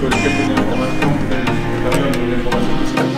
sur lesquels donner l'information, les périodes de l'information qui sera.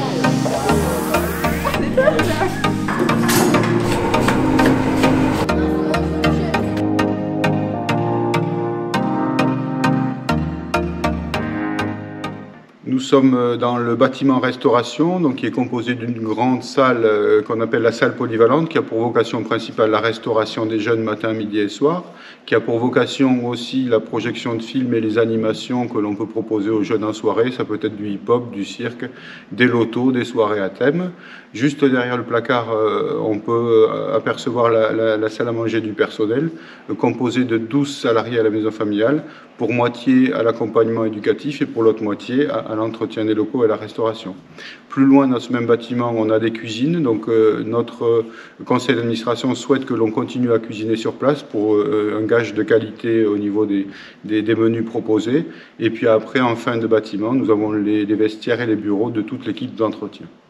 Nous sommes dans le bâtiment restauration, donc qui est composé d'une grande salle qu'on appelle la salle polyvalente, qui a pour vocation principale la restauration des jeunes matin, midi et soir, qui a pour vocation aussi la projection de films et les animations que l'on peut proposer aux jeunes en soirée. Ça peut être du hip-hop, du cirque, des lotos, des soirées à thème. Juste derrière le placard, on peut apercevoir la salle à manger du personnel, composée de 12 salariés à la maison familiale, pour moitié à l'accompagnement éducatif et pour l'autre moitié à l'entretien des locaux et à la restauration. Plus loin dans ce même bâtiment, on a des cuisines, donc notre conseil d'administration souhaite que l'on continue à cuisiner sur place pour un gage de qualité au niveau des menus proposés. Et puis après, en fin de bâtiment, nous avons les vestiaires et les bureaux de toute l'équipe d'entretien.